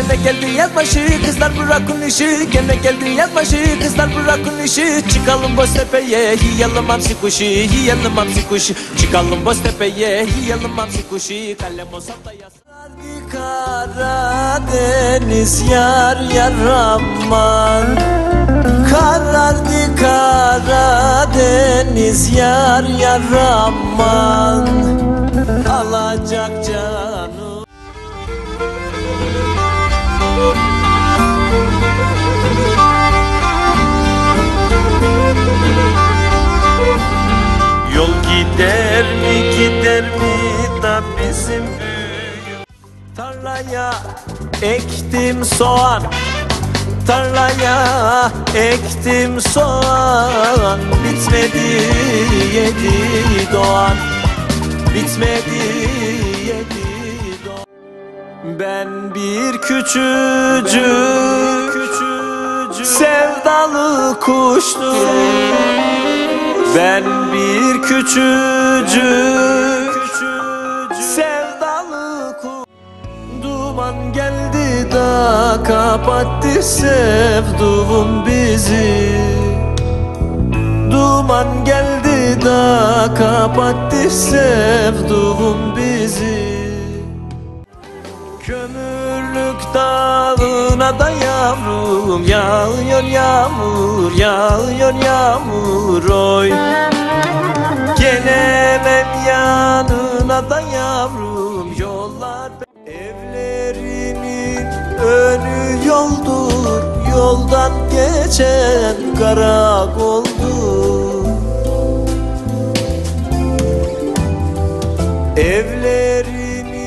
gene geldi yaz başı, kızlar bırakın işi. Gene geldi yaz başı, kızlar bırakın işi. Çıkalım Boztepe'ye, yiyelim hamsi kuşu, yiyelim hamsi kuşu. Çıkalım Boztepe'ye, yiyelim hamsi kuşu. Kalem olsam da yaz. Karadeniz yar yar aman, karardı Karadeniz yar yar aman, alacak canım. Yol gider mi da bizim büyük tarlaya ektim soğan, tarlaya ektim soğan. Bitmedi yedi doğan, bitmedi yedi doğan. Ben bir küçücük sevdalı kuştum. Ben bir küçücük sevdalı kuş. Duman geldi da kapattı sevduğum bizi. Duman geldi da kapattı sevduğum bizi. Kömürlük dağına da yavrum yağıyor yağmur, yağıyor yağmur oy. Gelemem yanına da yavrum, yollar evlerinin önü yoldur, yoldan geçen karakoldur. Evlerinin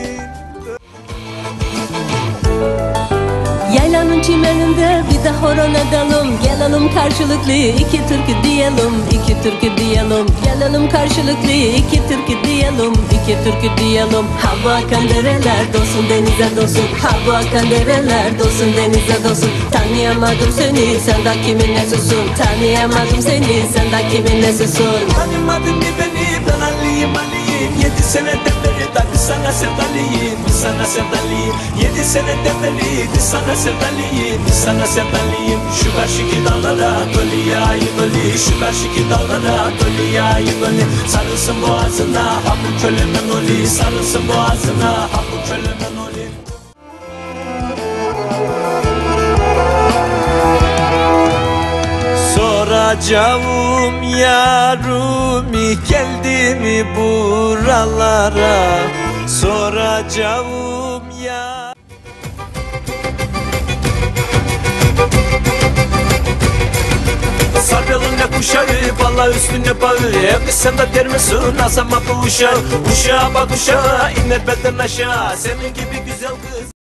Yaylanın çimeninde bir de horon edelim. Gelelim karşılıklı iki türkü diyelim, iki türkü diyelim. Gelelim karşılıklı iki türkü diyelim, iki türkü diyelim. Ha bu akan dereler dolsun denize dolsun, ha bu akan dereler dolsun denize dolsun. Tanıyamadım seni, sen de kimin nesisin? Tanıyamadım seni, sen de kimin nesisin? Tanımadın mı beni, ben Ali'yim Ali'yim. 7 seneden beri de biz sana sevdalıyım, biz sana sevdalıyım. 7 seneden beri biz sana sevdalıyım, biz sana sevdalıyım. Şu karşıki dağlara dolu yağıyor dolu, şu karşıki dağlara dolu yağıyor dolu. Sarılsın boğazına ha bu kölemen oli, sarılsın boğazına ha bu kölemen oli. Soracağım yarumi geldi mi buralara, soracağım ya. Sarılınca kuşağı, valla üstüne bağı. Kız sen de der misin asama bu uşağı? Uşağa bak uşağa, iner beden aşağı. Senin gibi güzel kız